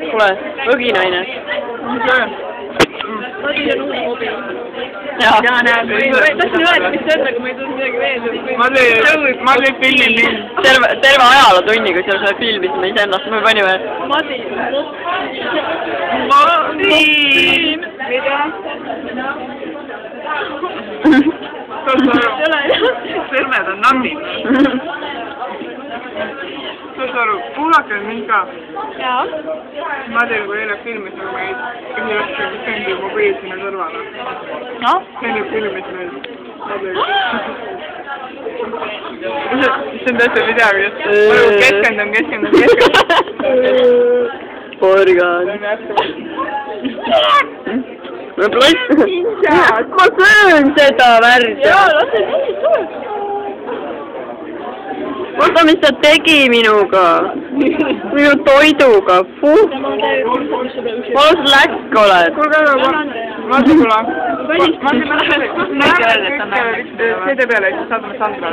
Kuule, õginaine. Ja näed, ma tahtsin öelda, mis see on, aga ma ei tulnud midagi meelde. Ma olin filmin mind. Terve ajalootunni, kui seal filmisime iseennast, me panime... Madin. Mida? Sõrmed on nammid. Sõsaru, kuulake mind ka. Jaa. Madil, kui eile filmisime meid, ühilaskem sendi mobiil sinna kõrvale. No? Sendi filmis meid. See on tõesti midagi, just. Keskendun. Porgan. Ma söön seda värda. Jaa, lase nii, tule. Vaata, mis ta tegi minuga. Minu toiduga. Palus läkk oled. Kuulge, Madil, kuule. Madil, see teeb jälle, siis saadame Sandra.